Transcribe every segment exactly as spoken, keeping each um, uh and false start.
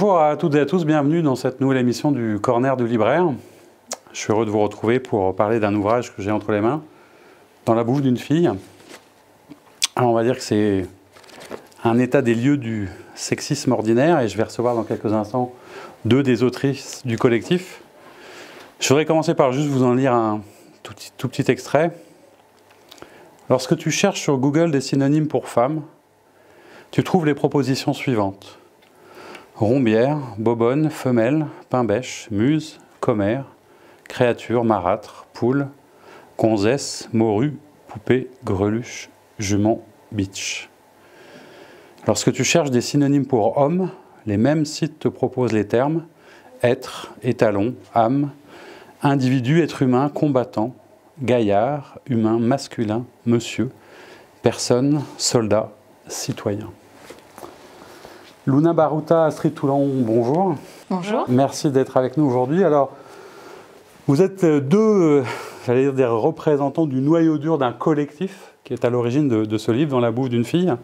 Bonjour à toutes et à tous, bienvenue dans cette nouvelle émission du Corner du libraire. Je suis heureux de vous retrouver pour parler d'un ouvrage que j'ai entre les mains, Dans la bouche d'une fille. Alors on va dire que c'est un état des lieux du sexisme ordinaire et je vais recevoir dans quelques instants deux des autrices du collectif. Je voudrais commencer par juste vous en lire un tout petit, tout petit extrait. Lorsque tu cherches sur Google des synonymes pour femme, tu trouves les propositions suivantes. Rombière, bobonne, femelle, pain-bêche, muse, commère, créature, marâtre, poule, gonzesse, morue, poupée, greluche, jument, bitch. Lorsque tu cherches des synonymes pour homme, les mêmes sites te proposent les termes être, étalon, âme, individu, être humain, combattant, gaillard, humain, masculin, monsieur, personne, soldat, citoyen. Luna Baruta, Astrid Toulon, bonjour. Bonjour. Merci d'être avec nous aujourd'hui. Alors, vous êtes deux, j'allais dire, des représentants du noyau dur d'un collectif qui est à l'origine de, de ce livre, Dans la bouche d'une fille.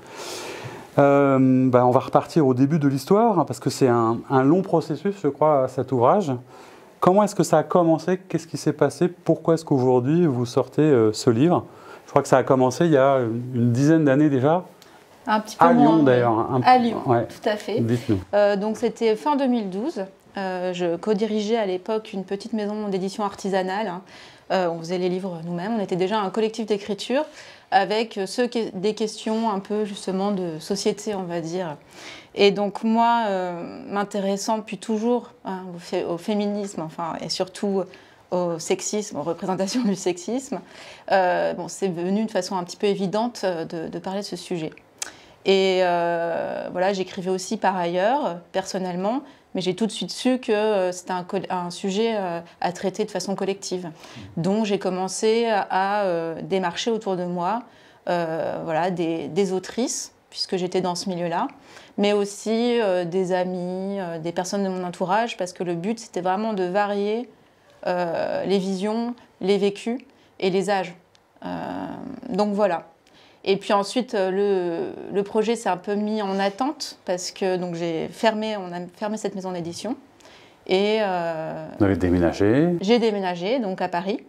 Euh, ben on va repartir au début de l'histoire, parce que c'est un, un long processus, je crois, cet ouvrage. Comment est-ce que ça a commencé? Qu'est-ce qui s'est passé? Pourquoi est-ce qu'aujourd'hui vous sortez euh, ce livre? Je crois que ça a commencé il y a une dizaine d'années déjà. Un petit peu à moins, Lyon d'ailleurs. Un... À Lyon, ouais. tout à fait. Dites-nous. Euh, donc c'était fin deux mille douze. Euh, je co-dirigeais à l'époque une petite maison d'édition artisanale. Euh, on faisait les livres nous-mêmes. On était déjà un collectif d'écriture avec ceux qui, des questions un peu justement de société, on va dire. Et donc moi, euh, m'intéressant depuis toujours hein, au, fé au féminisme, enfin, et surtout au sexisme, aux représentations du sexisme, euh, bon, c'est venu de façon un petit peu évidente de, de parler de ce sujet. Et euh, voilà, j'écrivais aussi par ailleurs, personnellement, mais j'ai tout de suite su que euh, c'était un, un sujet euh, à traiter de façon collective. Donc j'ai commencé à, à euh, démarcher autour de moi euh, voilà, des, des autrices, puisque j'étais dans ce milieu-là, mais aussi euh, des amis, euh, des personnes de mon entourage, parce que le but, c'était vraiment de varier euh, les visions, les vécus et les âges. Euh, donc voilà. Et puis ensuite, le, le projet s'est un peu mis en attente parce que donc j'ai fermé, on a fermé cette maison d'édition. Et euh, vous avez déménagé? J'ai déménagé donc à Paris.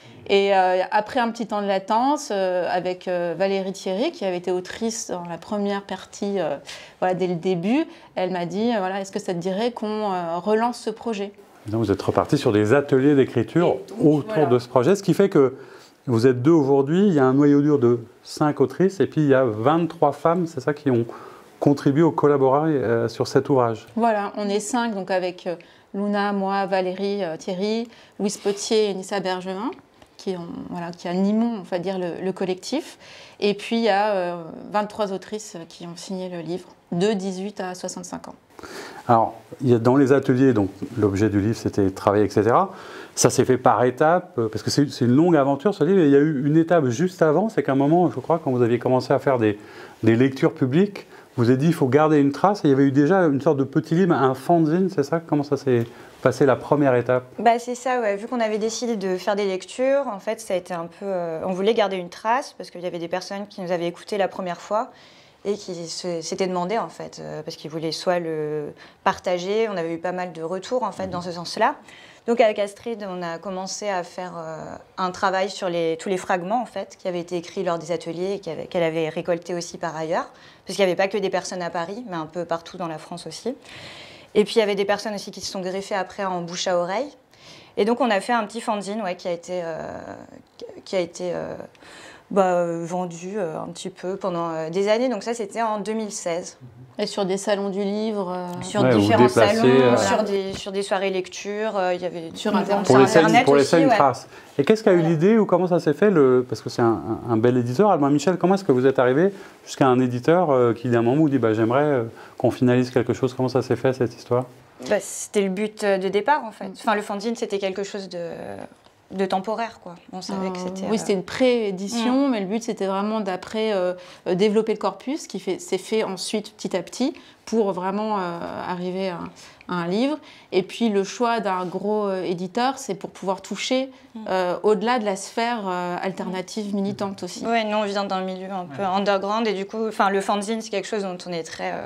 Et euh, après un petit temps de latence, euh, avec euh, Valérie Thierry, qui avait été autrice dans la première partie, euh, voilà, dès le début, elle m'a dit, euh, voilà, est-ce que ça te dirait qu'on euh, relance ce projet? Donc vous êtes reparti sur des ateliers d'écriture autour voilà. de ce projet, ce qui fait que vous êtes deux aujourd'hui, il y a un noyau dur de cinq autrices et puis il y a vingt-trois femmes, c'est ça, qui ont contribué au collaborer euh, sur cet ouvrage. Voilà, on est cinq, donc avec euh, Luna, moi, Valérie, euh, Thierry, Louise Potier et Nissa Bergevin, qui, ont, voilà, qui animent, on va dire, le, le collectif. Et puis il y a euh, vingt-trois autrices qui ont signé le livre, de dix-huit à soixante-cinq ans. Alors, il y a dans les ateliers, donc l'objet du livre c'était travailler, et cetera. Ça s'est fait par étapes, parce que c'est une longue aventure ce livre, et il y a eu une étape juste avant, c'est qu'à un moment, je crois, quand vous aviez commencé à faire des, des lectures publiques, vous avez dit il faut garder une trace, et il y avait eu déjà une sorte de petit livre, un fanzine, c'est ça? Comment ça s'est passé la première étape? Bah c'est ça, ouais. Vu qu'on avait décidé de faire des lectures, en fait ça a été un peu... Euh, on voulait garder une trace, parce qu'il y avait des personnes qui nous avaient écoutés la première fois, et qui s'étaient demandé en fait, euh, parce qu'ils voulaient soit le partager, on avait eu pas mal de retours en fait dans ce sens-là. Donc avec Astrid, on a commencé à faire euh, un travail sur les, tous les fragments en fait, qui avaient été écrits lors des ateliers et qu'elle avait, avait récoltés aussi par ailleurs, parce qu'il n'y avait pas que des personnes à Paris, mais un peu partout dans la France aussi. Et puis il y avait des personnes aussi qui se sont greffées après en bouche à oreille. Et donc on a fait un petit fanzine ouais, qui a été, euh, qui a été euh, bah, vendu euh, un petit peu pendant euh, des années. Donc ça c'était en deux mille seize. Et sur des salons du livre, euh, sur ouais, différents salons, euh... sur, des, sur des soirées lecture, euh, il y avait sur Internet, pour les scènes, Internet pour les aussi, scènes ouais. traces. Et qu'est-ce qui a eu voilà. l'idée ou comment ça s'est fait le... Parce que c'est un, un, un bel éditeur. Albin Michel, comment est-ce que vous êtes arrivé jusqu'à un éditeur euh, qui, d'un moment, vous dit bah, j'aimerais euh, qu'on finalise quelque chose? Comment ça s'est fait cette histoire? Bah, c'était le but de départ en fait. Enfin, le fanzine, c'était quelque chose de... de temporaire, quoi. On savait euh, que c'était... Oui, euh... c'était une pré-édition, mmh. mais le but, c'était vraiment d'après euh, développer le corpus, qui s'est fait ensuite petit à petit, pour vraiment euh, arriver à, à un livre. Et puis, le choix d'un gros euh, éditeur, c'est pour pouvoir toucher mmh. euh, au-delà de la sphère euh, alternative militante aussi. Oui, nous, on vient d'un milieu un peu ouais. underground, et du coup, enfin, le fanzine, c'est quelque chose dont on est très... Euh,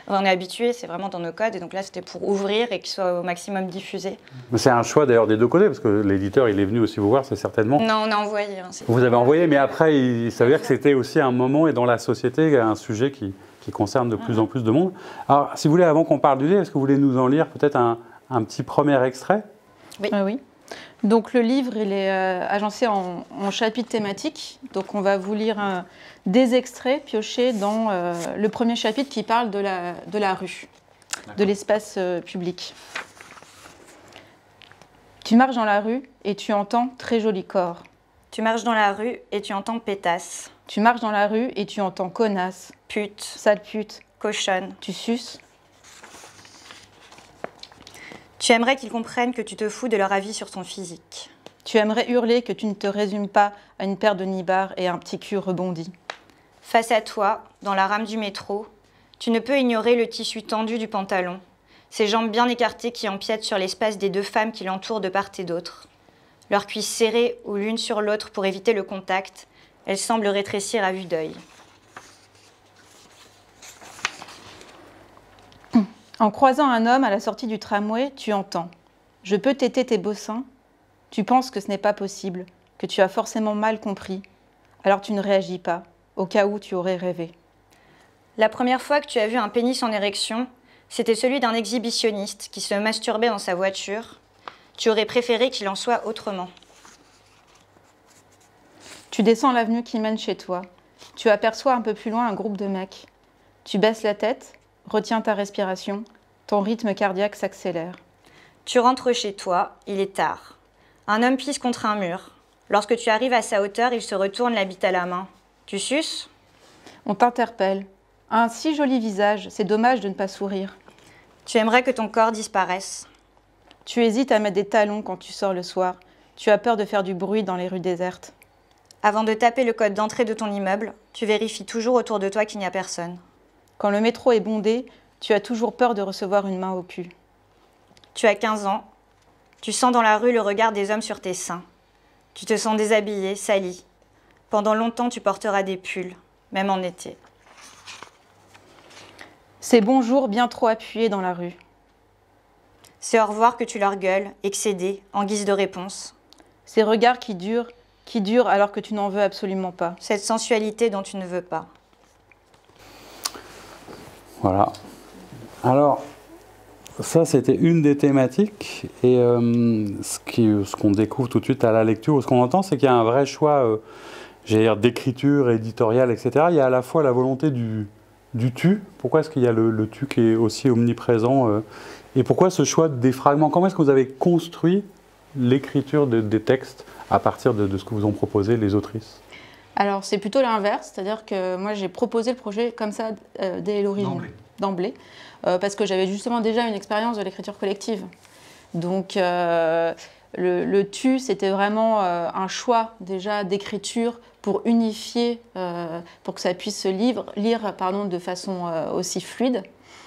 on est habitué, c'est vraiment dans nos codes. Et donc là, c'était pour ouvrir et qu'il soit au maximum diffusé. C'est un choix d'ailleurs des deux côtés, parce que l'éditeur, il est venu aussi vous voir, c'est certainement. Non, on a envoyé. Hein, vous avez envoyé, mais après, il, ça veut dire que c'était aussi un moment et dans la société un sujet qui, qui concerne de plus en plus de monde. Alors, si vous voulez, avant qu'on parle du livre, est-ce que vous voulez nous en lire peut-être un, un petit premier extrait? Oui. Euh, oui. Donc le livre, il est euh, agencé en, en chapitres thématiques. Donc on va vous lire euh, des extraits piochés dans euh, le premier chapitre qui parle de la, de la rue, de l'espace euh, public. Tu marches dans la rue et tu entends très joli corps. Tu marches dans la rue et tu entends pétasse. Tu marches dans la rue et tu entends connasse, pute, sale pute, cochonne. Tu suces. Tu aimerais qu'ils comprennent que tu te fous de leur avis sur ton physique. Tu aimerais hurler que tu ne te résumes pas à une paire de nibards et un petit cul rebondi. Face à toi, dans la rame du métro, tu ne peux ignorer le tissu tendu du pantalon, ses jambes bien écartées qui empiètent sur l'espace des deux femmes qui l'entourent de part et d'autre. Leurs cuisses serrées ou l'une sur l'autre pour éviter le contact, elles semblent rétrécir à vue d'œil. En croisant un homme à la sortie du tramway, tu entends « Je peux téter tes beaux seins ?» Tu penses que ce n'est pas possible, que tu as forcément mal compris. Alors tu ne réagis pas, au cas où tu aurais rêvé. La première fois que tu as vu un pénis en érection, c'était celui d'un exhibitionniste qui se masturbait dans sa voiture. Tu aurais préféré qu'il en soit autrement. Tu descends l'avenue qui mène chez toi. Tu aperçois un peu plus loin un groupe de mecs. Tu baisses la tête, retiens ta respiration, ton rythme cardiaque s'accélère. Tu rentres chez toi, il est tard. Un homme pisse contre un mur. Lorsque tu arrives à sa hauteur, il se retourne la bite à la main. Tu suces? On t'interpelle. Un si joli visage, c'est dommage de ne pas sourire. Tu aimerais que ton corps disparaisse. Tu hésites à mettre des talons quand tu sors le soir. Tu as peur de faire du bruit dans les rues désertes. Avant de taper le code d'entrée de ton immeuble, tu vérifies toujours autour de toi qu'il n'y a personne. Quand le métro est bondé, tu as toujours peur de recevoir une main au cul. Tu as quinze ans. Tu sens dans la rue le regard des hommes sur tes seins. Tu te sens déshabillé, sali. Pendant longtemps, tu porteras des pulls, même en été. C'est bonjour bien trop appuyés dans la rue. C'est au revoir que tu leur gueules, excédé, en guise de réponse. Ces regards qui durent, qui durent alors que tu n'en veux absolument pas. Cette sensualité dont tu ne veux pas. Voilà. Alors, ça, c'était une des thématiques. Et euh, ce qui, ce qu'on découvre tout de suite à la lecture, ou ce qu'on entend, c'est qu'il y a un vrai choix euh, j'allais dire, d'écriture, éditoriale, et cetera. Il y a à la fois la volonté du, du tu. Pourquoi est-ce qu'il y a le, le tu qui est aussi omniprésent euh, et pourquoi ce choix des fragments? Comment est-ce que vous avez construit l'écriture de, des textes à partir de, de ce que vous ont proposé les autrices? Alors, c'est plutôt l'inverse, c'est-à-dire que moi, j'ai proposé le projet comme ça euh, dès l'origine, d'emblée, euh, parce que j'avais justement déjà une expérience de l'écriture collective. Donc, euh, le, le tu, c'était vraiment euh, un choix déjà d'écriture pour unifier, euh, pour que ça puisse se lire, lire pardon, de façon euh, aussi fluide.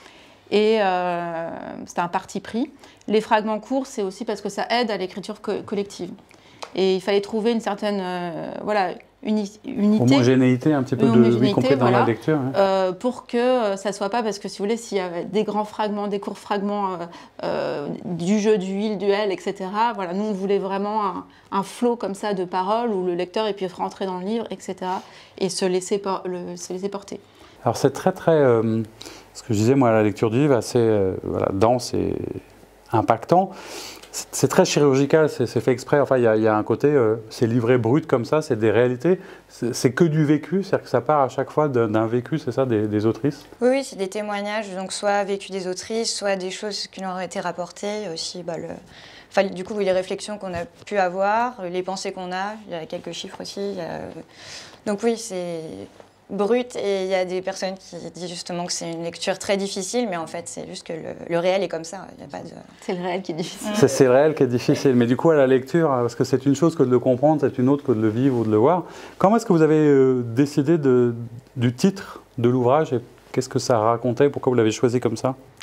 Et euh, c'était un parti pris. Les fragments courts, c'est aussi parce que ça aide à l'écriture co collective. Et il fallait trouver une certaine euh, voilà, uni unité. Homogénéité un petit peu, de, y compris dans voilà, la lecture. Hein. Euh, pour que euh, ça ne soit pas, parce que si vous voulez, s'il y avait des grands fragments, des courts fragments euh, euh, du jeu, du il, du elle, et cetera. Voilà, nous, on voulait vraiment un, un flot comme ça de paroles où le lecteur puisse rentrer dans le livre, et cetera. Et se laisser, por le, se laisser porter. Alors c'est très, très... Euh, ce que je disais, moi, à la lecture du livre, assez euh, voilà, dense et impactant. C'est très chirurgical, c'est fait exprès. Enfin, il y, y a un côté, euh, c'est livré brut comme ça, c'est des réalités. C'est que du vécu, c'est-à-dire que ça part à chaque fois d'un vécu, c'est ça, des, des autrices? Oui, oui, c'est des témoignages, donc soit vécu des autrices, soit des choses qui leur ont été rapportées, aussi, bah, le... enfin, du coup, les réflexions qu'on a pu avoir, les pensées qu'on a, il y a quelques chiffres aussi. Il y a... Donc oui, c'est brut, et il y a des personnes qui disent justement que c'est une lecture très difficile, mais en fait, c'est juste que le, le réel est comme ça. Il y a pas de... C'est le réel qui est difficile. C'est c'est le réel qui est difficile, mais du coup, à la lecture, parce que c'est une chose que de le comprendre, c'est une autre que de le vivre ou de le voir. Comment est-ce que vous avez euh, décidé de, du titre de l'ouvrage et qu'est-ce que ça racontait? Pourquoi vous l'avez choisi comme ça?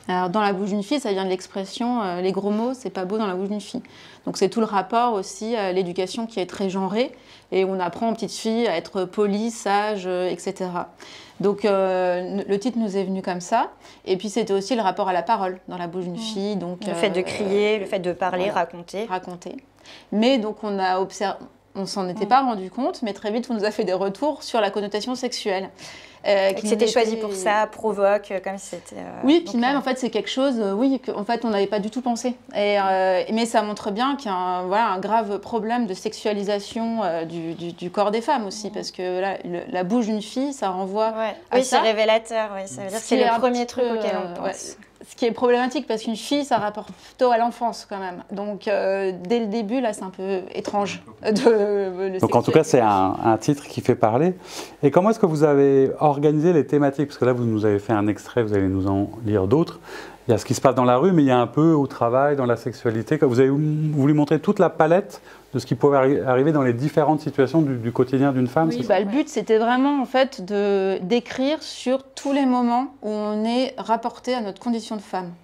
Alors, dans la bouche d'une fille, ça vient de l'expression euh, les gros mots, c'est pas beau dans la bouche d'une fille. Donc c'est tout le rapport aussi à l'éducation qui est très genrée et on apprend aux petites filles à être polies, sages, euh, et cetera. Donc euh, le titre nous est venu comme ça. Et puis c'était aussi le rapport à la parole dans la bouche d'une fille. Donc, le fait de crier, euh, le fait de parler, voilà, raconter. Raconter. Mais donc on a observé, on s'en était mmh. pas rendu compte, mais très vite on nous a fait des retours sur la connotation sexuelle. Euh, que c'était choisi pour ça, provoque, comme si c'était... Euh, oui, puis même, euh... en fait, c'est quelque chose, euh, oui, qu'en fait, on n'avait pas du tout pensé. Et, euh, mais ça montre bien qu'il y a un, voilà, un grave problème de sexualisation euh, du, du, du corps des femmes aussi, mmh. parce que là, le, la bouche d'une fille, ça renvoie ouais. à oui, ça. Oui, c'est révélateur, oui, ça veut dire que c'est le premier truc peu, auquel on pense. Ouais. Ce qui est problématique, parce qu'une fille, ça rapporte plutôt à l'enfance, quand même. Donc, euh, dès le début, là, c'est un peu étrange. De, de Donc, en tout cas, c'est un, un titre qui fait parler. Et comment est-ce que vous avez organisé les thématiques? Parce que là, vous nous avez fait un extrait, vous allez nous en lire d'autres. Il y a ce qui se passe dans la rue, mais il y a un peu au travail, dans la sexualité. Vous avez voulu montrer toute la palette de ce qui pouvait arri arriver dans les différentes situations du, du quotidien d'une femme. Oui, bah, le but, c'était vraiment en fait de d'écrire sur tous les moments où on est rapporté à notre condition de femme.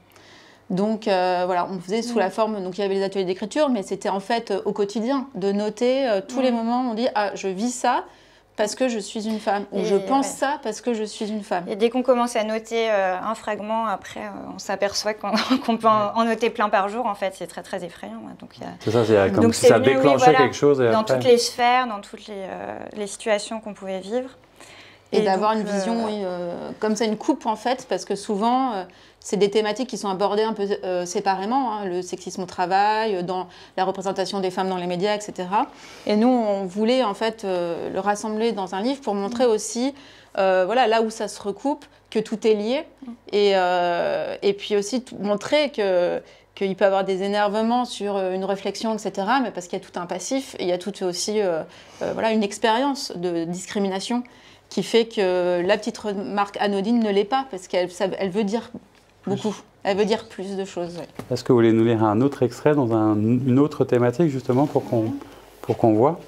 Donc euh, voilà, on faisait sous mmh. la forme, donc il y avait les ateliers d'écriture, mais c'était en fait euh, au quotidien, de noter euh, tous mmh. les moments où on dit « Ah, je vis ça ». Parce que je suis une femme, ou et je pense ouais. ça parce que je suis une femme. Et dès qu'on commence à noter euh, un fragment, après, euh, on s'aperçoit qu'on qu'on peut en, en noter plein par jour. En fait, c'est très, très effrayant. C'est a... ça, c'est comme donc si ça venu, déclenchait oui, voilà, quelque chose. Et dans après... toutes les sphères, dans toutes les, euh, les situations qu'on pouvait vivre. Et, et d'avoir une vision, euh... oui, euh, comme ça, une coupe, en fait, parce que souvent... Euh, c'est des thématiques qui sont abordées un peu euh, séparément, hein, le sexisme au travail, dans la représentation des femmes dans les médias, et cetera. Et nous, on voulait en fait euh, le rassembler dans un livre pour montrer aussi, euh, voilà, là où ça se recoupe, que tout est lié, et, euh, et puis aussi montrer que qu'il peut y avoir des énervements sur une réflexion, et cetera. Mais parce qu'il y a tout un passif, et il y a tout aussi euh, euh, voilà, une expérience de discrimination qui fait que la petite remarque anodine ne l'est pas, parce qu'elle elle veut dire beaucoup. Elle veut dire plus de choses. Oui. Est-ce que vous voulez nous lire un autre extrait dans un, une autre thématique, justement, pour qu'on pour qu'on voit?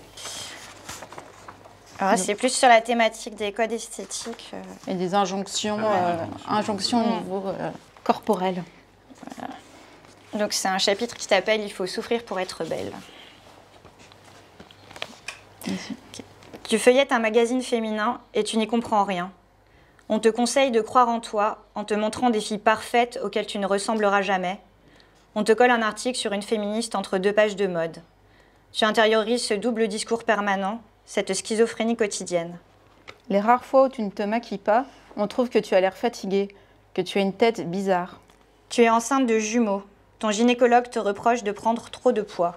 Alors c'est plus sur la thématique des codes esthétiques. Euh... Et des injonctions, euh, injonctions au niveau euh, corporel. Voilà. Donc c'est un chapitre qui s'appelle « Il faut souffrir pour être belle ». Okay. Tu feuillettes un magazine féminin et tu n'y comprends rien. On te conseille de croire en toi en te montrant des filles parfaites auxquelles tu ne ressembleras jamais. On te colle un article sur une féministe entre deux pages de mode. Tu intériorises ce double discours permanent, cette schizophrénie quotidienne. Les rares fois où tu ne te maquilles pas, on trouve que tu as l'air fatiguée, que tu as une tête bizarre. Tu es enceinte de jumeaux. Ton gynécologue te reproche de prendre trop de poids.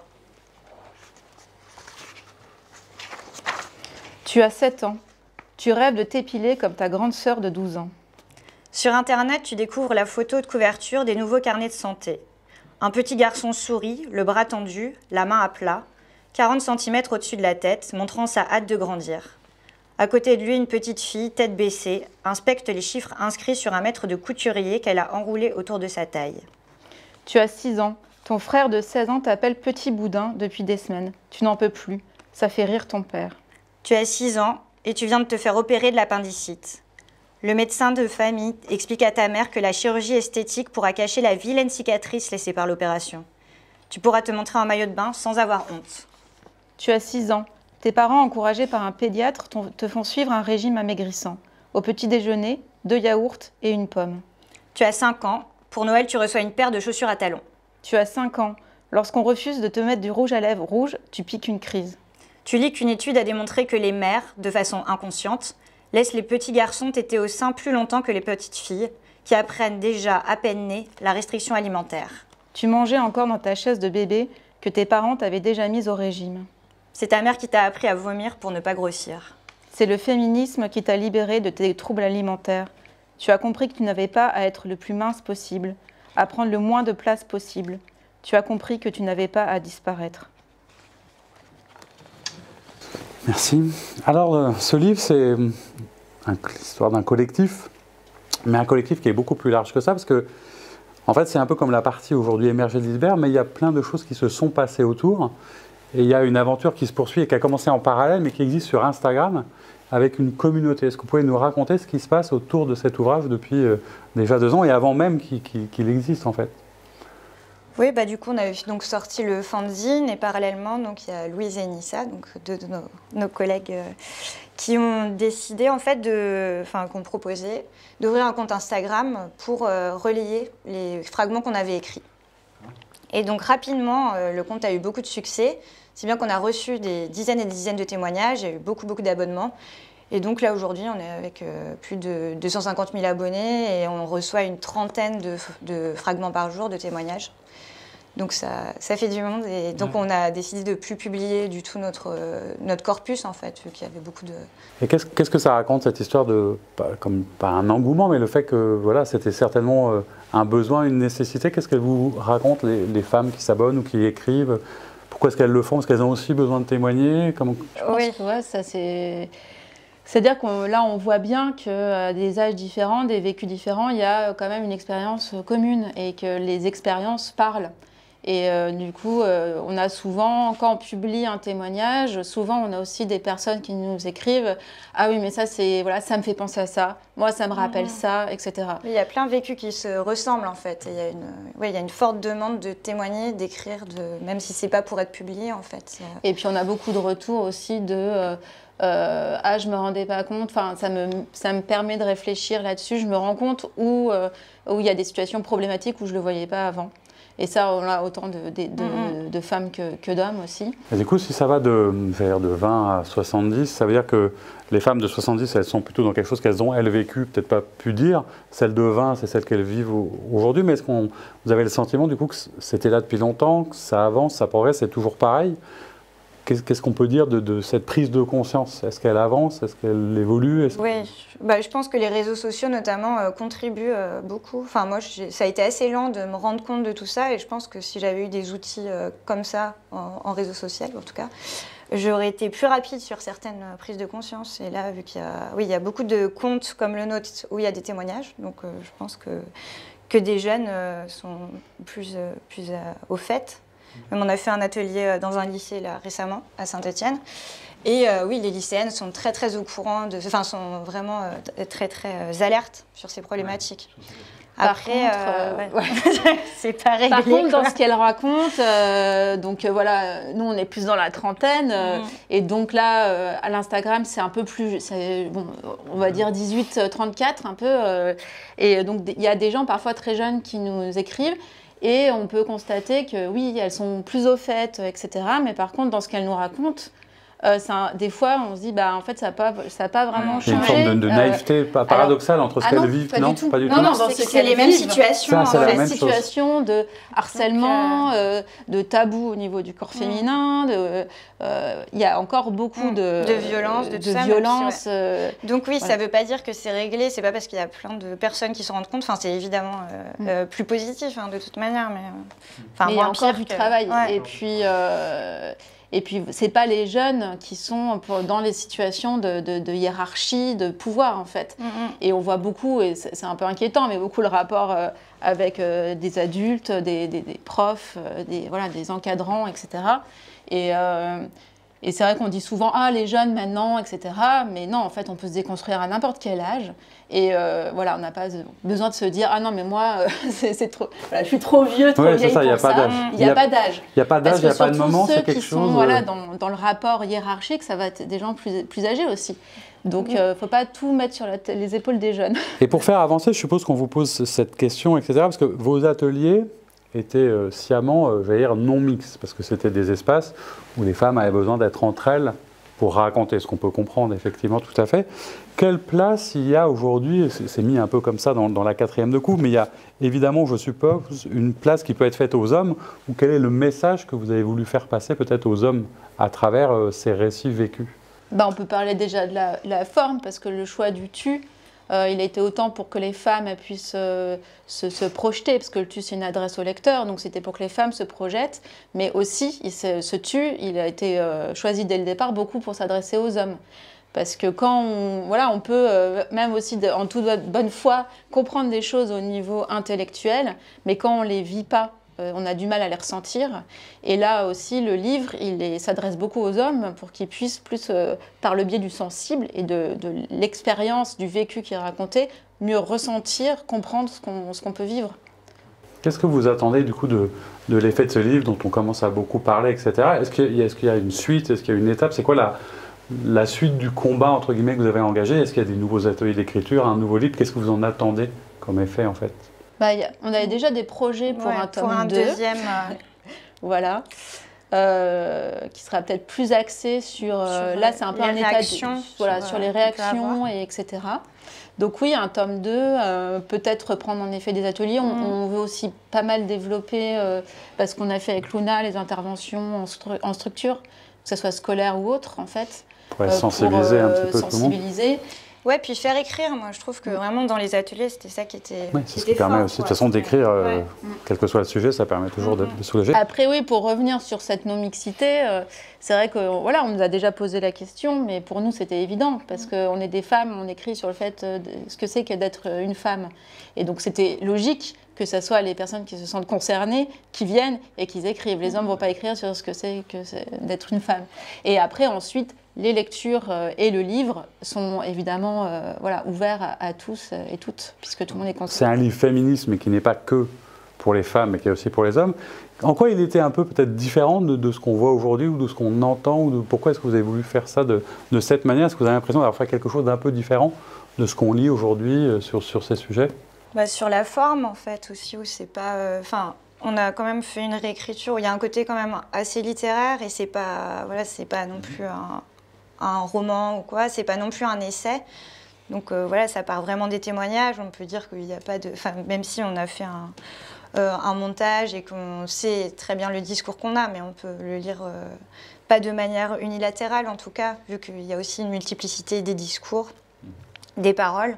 Tu as sept ans. Tu rêves de t'épiler comme ta grande sœur de douze ans. Sur Internet, tu découvres la photo de couverture des nouveaux carnets de santé. Un petit garçon sourit, le bras tendu, la main à plat, quarante centimètres au-dessus de la tête, montrant sa hâte de grandir. À côté de lui, une petite fille, tête baissée, inspecte les chiffres inscrits sur un mètre de couturier qu'elle a enroulé autour de sa taille. Tu as six ans. Ton frère de seize ans t'appelle Petit Boudin depuis des semaines. Tu n'en peux plus. Ça fait rire ton père. Tu as six ans. Et tu viens de te faire opérer de l'appendicite. Le médecin de famille explique à ta mère que la chirurgie esthétique pourra cacher la vilaine cicatrice laissée par l'opération. Tu pourras te montrer en maillot de bain sans avoir honte. Tu as six ans. Tes parents, encouragés par un pédiatre, te font suivre un régime amaigrissant. Au petit déjeuner, deux yaourts et une pomme. Tu as cinq ans. Pour Noël, tu reçois une paire de chaussures à talons. Tu as cinq ans. Lorsqu'on refuse de te mettre du rouge à lèvres rouge, tu piques une crise. Tu lis qu'une étude a démontré que les mères, de façon inconsciente, laissent les petits garçons téter au sein plus longtemps que les petites filles, qui apprennent déjà, à peine nés, la restriction alimentaire. Tu mangeais encore dans ta chaise de bébé que tes parents t'avaient déjà mise au régime. C'est ta mère qui t'a appris à vomir pour ne pas grossir. C'est le féminisme qui t'a libéré de tes troubles alimentaires. Tu as compris que tu n'avais pas à être le plus mince possible, à prendre le moins de place possible. Tu as compris que tu n'avais pas à disparaître. Merci. Alors, ce livre, c'est l'histoire d'un collectif, mais un collectif qui est beaucoup plus large que ça, parce que, en fait, c'est un peu comme la partie aujourd'hui émergée de Lisbert, mais il y a plein de choses qui se sont passées autour, et il y a une aventure qui se poursuit et qui a commencé en parallèle, mais qui existe sur Instagram, avec une communauté. Est-ce que vous pouvez nous raconter ce qui se passe autour de cet ouvrage depuis euh, déjà deux ans et avant même qu'il qu'il, qu'il existe en fait? Oui, bah, du coup, on a donc sorti le fanzine et parallèlement, donc, il y a Louise et Nissa, donc, deux de nos, nos collègues euh, qui ont décidé, en fait, de, enfin, qu'on proposait d'ouvrir un compte Instagram pour euh, relayer les fragments qu'on avait écrits. Et donc, rapidement, euh, le compte a eu beaucoup de succès, si bien qu'on a reçu des dizaines et des dizaines de témoignages, il y a eu beaucoup, beaucoup d'abonnements. Et donc là, aujourd'hui, on est avec euh, plus de deux cent cinquante mille abonnés et on reçoit une trentaine de, de fragments par jour de témoignages. Donc ça, ça fait du monde et donc ouais. on a décidé de ne plus publier du tout notre, euh, notre corpus en fait, vu qu'il y avait beaucoup de... Et qu'est-ce, qu'est-ce que ça raconte cette histoire de, pas, comme, pas un engouement, mais le fait que voilà, c'était certainement euh, un besoin, une nécessité. Qu'est-ce qu'elles vous racontent, les, les femmes qui s'abonnent ou qui écrivent? Pourquoi est-ce qu'elles le font? Est-ce qu'elles ont aussi besoin de témoigner? Comment... Je pense oui. que ouais, ça c'est... C'est-à-dire que là, on voit bien qu'à des âges différents, des vécus différents, il y a quand même une expérience commune et que les expériences parlent. Et euh, du coup, euh, on a souvent, quand on publie un témoignage, souvent on a aussi des personnes qui nous écrivent « Ah oui, mais ça, c'est, voilà, ça me fait penser à ça, moi, ça me rappelle mmh. ça, et cetera » Il y a plein de vécus qui se ressemblent en fait. Et il y a une, ouais, il y a une forte demande de témoigner, d'écrire, de, même si ce n'est pas pour être publié en fait. Et puis on a beaucoup de retours aussi de euh, euh, « Ah, je ne me rendais pas compte », enfin, ça me, ça me permet de réfléchir là-dessus, je me rends compte où, euh, où il y a des situations problématiques où je ne le voyais pas avant. Et ça, on a autant de, de, de, mmh. de femmes que, que d'hommes aussi. Et du coup, si ça va de, de vingt à soixante-dix, ça veut dire que les femmes de soixante-dix, elles sont plutôt dans quelque chose qu'elles ont, elles, vécu, peut-être pas pu dire. Celles de vingt, c'est celles qu'elles vivent aujourd'hui. Mais est-ce qu'on, vous avez le sentiment, du coup, que c'était là depuis longtemps, que ça avance, ça progresse, c'est toujours pareil? Qu'est-ce qu'on peut dire de, de cette prise de conscience? Est-ce qu'elle avance? Est-ce qu'elle évolue? Est-ce... Oui, bah, je pense que les réseaux sociaux notamment euh, contribuent euh, beaucoup. Enfin, moi, ça a été assez lent de me rendre compte de tout ça et je pense que si j'avais eu des outils euh, comme ça en, en réseau social, en tout cas, j'aurais été plus rapide sur certaines prises de conscience. Et là, vu qu'il y a, oui, il y a beaucoup de comptes comme le nôtre où il y a des témoignages, donc euh, je pense que, que des jeunes euh, sont plus, euh, plus euh, au fait. Même on a fait un atelier dans un lycée là, récemment, à Saint-Étienne. Et euh, oui, les lycéennes sont très très au courant, de, enfin sont vraiment euh, très très euh, alertes sur ces problématiques. Par Après, contre, euh, ouais. ouais. c'est pas réglé. Par contre, quoi. dans ce qu'elle raconte, euh, donc euh, voilà, nous on est plus dans la trentaine, euh, mmh. et donc là, euh, à l'Instagram, c'est un peu plus, bon, on va dire dix-huit trente-quatre un peu, euh, et donc il y a des gens parfois très jeunes qui nous écrivent. Et on peut constater que oui, elles sont plus au fait, et cetera. Mais par contre, dans ce qu'elles nous racontent, euh, un, des fois, on se dit, bah, en fait, ça n'a pas, ça a pas vraiment changé. Il y a une forme de, de naïveté euh, paradoxale alors, entre ce ah qu'elles vivent. Pas non, du tout. Pas du non, tout. non, dans c'est les mêmes situations. Ça, les même situations chose. de harcèlement, Donc, euh... euh, de tabou au niveau du corps mmh. féminin. Il euh, y a encore beaucoup mmh. de, de violence, de, de tout ça, violence. Si, ouais. euh, Donc oui, voilà. Ça ne veut pas dire que c'est réglé. C'est pas parce qu'il y a plein de personnes qui se rendent compte. Enfin, c'est évidemment euh, mmh. euh, plus positif hein, de toute manière, mais, enfin, mais il y a encore du que... travail. Ouais. Et puis. Euh, Et puis, ce n'est pas les jeunes qui sont dans les situations de, de, de hiérarchie, de pouvoir, en fait. Mm-hmm. Et on voit beaucoup, et c'est un peu inquiétant, mais beaucoup le rapport euh, avec euh, des adultes, des, des, des profs, euh, des, voilà, des encadrants, et cetera. Et, euh, et c'est vrai qu'on dit souvent « Ah, les jeunes maintenant, et cetera » Mais non, en fait, on peut se déconstruire à n'importe quel âge. Et euh, voilà, on n'a pas besoin de se dire « Ah non, mais moi, euh, c'est trop, voilà, je suis trop vieux, trop ouais, vieille ça, pour y a ça. Pas » Il n'y a, a pas d'âge. Il n'y a pas d'âge, il n'y a pas de moment, c'est quelque qui chose... Sont, voilà, dans, dans le rapport hiérarchique, ça va être des gens plus, plus âgés aussi. Donc, il mmh. ne faut pas tout mettre sur la les épaules des jeunes. Et pour faire avancer, je suppose qu'on vous pose cette question, et cetera, parce que vos ateliers étaient euh, sciemment, euh, j'allais dire, non mixtes, parce que c'était des espaces où les femmes avaient besoin d'être entre elles pour raconter, ce qu'on peut comprendre effectivement tout à fait. Quelle place il y a aujourd'hui, c'est mis un peu comme ça dans, dans la quatrième de coupe, mais il y a évidemment, je suppose, une place qui peut être faite aux hommes, ou quel est le message que vous avez voulu faire passer peut-être aux hommes à travers euh, ces récits vécus? Ben, on peut parler déjà de la, la forme, parce que le choix du tu, euh, il a été autant pour que les femmes puissent euh, se, se projeter, parce que le tu, c'est une adresse au lecteur, donc c'était pour que les femmes se projettent, mais aussi, il, ce tu, il a été euh, choisi dès le départ beaucoup pour s'adresser aux hommes. Parce que quand on, voilà, on peut, euh, même aussi de, en toute bonne foi, comprendre des choses au niveau intellectuel, mais quand on ne les vit pas euh, on a du mal à les ressentir. Et là aussi, le livre, il s'adresse beaucoup aux hommes pour qu'ils puissent plus, euh, par le biais du sensible et de, de l'expérience, du vécu qui est raconté, mieux ressentir, comprendre ce qu'on ce qu'on peut vivre. Qu'est-ce que vous attendez du coup de, de l'effet de ce livre dont on commence à beaucoup parler, et cetera. Est-ce qu'il y, est qu'il y a une suite? Est-ce qu'il y a une étape? C'est quoi la, la suite du combat entre guillemets que vous avez engagé? Est-ce qu'il y a des nouveaux ateliers d'écriture, un nouveau livre? Qu'est-ce que vous en attendez comme effet en fait? Bah, y a, on avait déjà des projets pour ouais, un tome pour un deux. deuxième. Euh... voilà. Euh, qui sera peut-être plus axé sur... Euh, sur là, c'est un peu un état de, voilà, sur, sur euh, les réactions, et etc. Donc oui, un tome deux, euh, peut-être reprendre en effet des ateliers. On, mm. on veut aussi pas mal développer, euh, parce qu'on a fait avec Luna, les interventions en, stru en structure, que ce soit scolaire ou autre, en fait. Ouais, euh, sensibiliser pour, euh, un petit peu sensibiliser. tout le monde. Ouais, puis faire écrire, moi je trouve que vraiment dans les ateliers, c'était ça qui était. Oui, c'est ce qui permet aussi, de toute façon, d'écrire, euh, ouais. quel que soit le sujet, ça permet toujours mm-hmm. de, de soulager. Après, oui, pour revenir sur cette non-mixité, euh, c'est vrai que voilà, on nous a déjà posé la question, mais pour nous, c'était évident, parce qu'on est des femmes, on écrit sur le fait de ce que c'est que d'être une femme. Et donc, c'était logique que ce soit les personnes qui se sentent concernées, qui viennent et qui écrivent. Les hommes ne vont pas écrire sur ce que c'est que d'être une femme. Et après, ensuite, les lectures euh, et le livre sont évidemment euh, voilà, ouverts à, à tous et toutes, puisque tout le monde est concerné. C'est un livre féministe, mais qui n'est pas que pour les femmes, mais qui est aussi pour les hommes. En quoi il était un peu peut-être différent de, de ce qu'on voit aujourd'hui, ou de ce qu'on entend, ou de pourquoi est-ce que vous avez voulu faire ça de, de cette manière? Est-ce que vous avez l'impression d'avoir fait quelque chose d'un peu différent de ce qu'on lit aujourd'hui euh, sur, sur ces sujets? Bah, sur la forme, en fait, aussi, où c'est pas... Enfin, euh, on a quand même fait une réécriture où il y a un côté quand même assez littéraire, et c'est pas, voilà, c'est pas non plus un... un roman ou quoi, c'est pas non plus un essai. Donc euh, voilà, ça part vraiment des témoignages. On peut dire qu'il n'y a pas de... Enfin, même si on a fait un, euh, un montage et qu'on sait très bien le discours qu'on a, mais on peut le lire euh, pas de manière unilatérale en tout cas, vu qu'il y a aussi une multiplicité des discours, des paroles.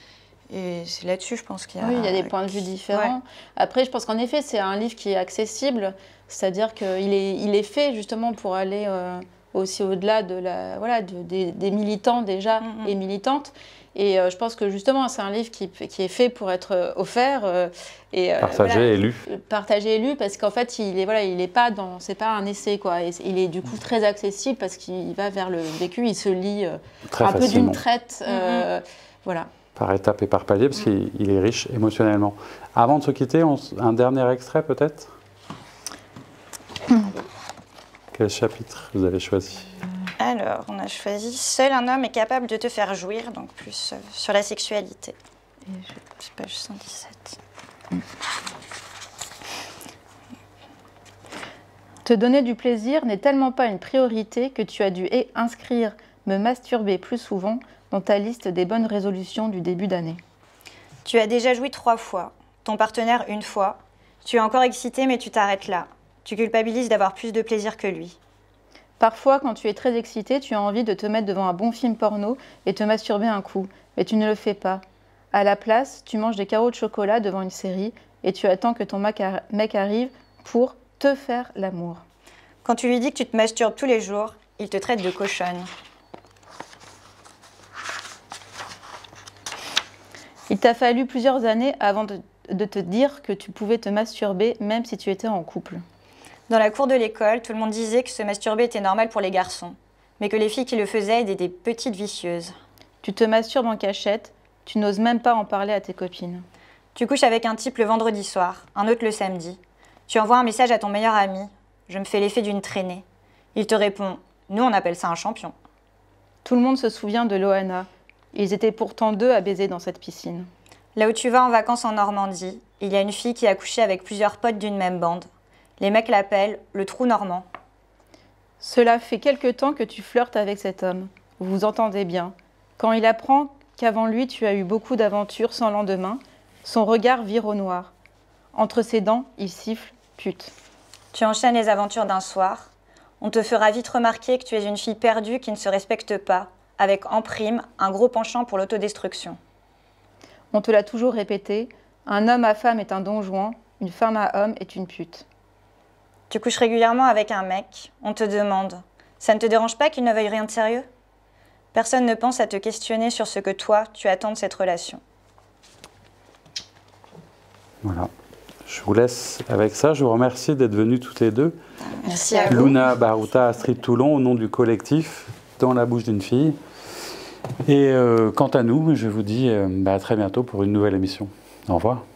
Et c'est là-dessus, je pense qu'il y a... Oui, il y a des points de vue différents. Ouais. Après, je pense qu'en effet, c'est un livre qui est accessible, c'est-à-dire qu'il est, il est fait justement pour aller... Euh, aussi au-delà de la, voilà, de, des, des militants déjà mm-hmm. et militantes. Et euh, je pense que justement, c'est un livre qui, qui est fait pour être offert. Euh, et, euh, partagé voilà, et lu. Partagé et lu, parce qu'en fait, il est, voilà, il est pas dans, c'est pas un essai, quoi. Et il est du coup très accessible parce qu'il va vers le vécu, il se lit euh, un peu d'une traite. Euh, mm-hmm. Voilà. Par étapes et par paliers, parce mm-hmm. qu'il est riche émotionnellement. Avant de se quitter, on, un dernier extrait peut-être mm. Quel chapitre vous avez choisi? Alors, on a choisi « Seul un homme est capable de te faire jouir », donc plus euh, sur la sexualité. Et je... page cent dix-sept. Mm. Te donner du plaisir n'est tellement pas une priorité que tu as dû inscrire « me masturber plus souvent » dans ta liste des bonnes résolutions du début d'année. Tu as déjà joui trois fois, ton partenaire une fois. Tu es encore excité, mais tu t'arrêtes là. Tu culpabilises d'avoir plus de plaisir que lui. Parfois, quand tu es très excité, tu as envie de te mettre devant un bon film porno et te masturber un coup, mais tu ne le fais pas. À la place, tu manges des carreaux de chocolat devant une série et tu attends que ton mec arrive pour te faire l'amour. Quand tu lui dis que tu te masturbes tous les jours, il te traite de cochonne. Il t'a fallu plusieurs années avant de, de te dire que tu pouvais te masturber même si tu étais en couple. Dans la cour de l'école, tout le monde disait que se masturber était normal pour les garçons, mais que les filles qui le faisaient étaient des petites vicieuses. Tu te masturbes en cachette, tu n'oses même pas en parler à tes copines. Tu couches avec un type le vendredi soir, un autre le samedi. Tu envoies un message à ton meilleur ami, je me fais l'effet d'une traînée. Il te répond, nous on appelle ça un champion. Tout le monde se souvient de Loana. Ils étaient pourtant deux à baiser dans cette piscine. Là où tu vas en vacances en Normandie, il y a une fille qui a couché avec plusieurs potes d'une même bande. Les mecs l'appellent le trou normand. Cela fait quelque temps que tu flirtes avec cet homme. Vous vous entendez bien. Quand il apprend qu'avant lui tu as eu beaucoup d'aventures sans lendemain, son regard vire au noir. Entre ses dents, il siffle « pute ». Tu enchaînes les aventures d'un soir. On te fera vite remarquer que tu es une fille perdue qui ne se respecte pas, avec en prime un gros penchant pour l'autodestruction. On te l'a toujours répété, un homme à femme est un don Juan, une femme à homme est une pute. Tu couches régulièrement avec un mec, on te demande « Ça ne te dérange pas qu'il ne veuille rien de sérieux ?» Personne ne pense à te questionner sur ce que toi, tu attends de cette relation. Voilà. Je vous laisse avec ça. Je vous remercie d'être venus toutes les deux. Merci à vous. Luna Baruta, Astrid Toulon, au nom du collectif Dans la bouche d'une fille. Et euh, quant à nous, je vous dis euh, bah, à très bientôt pour une nouvelle émission. Au revoir.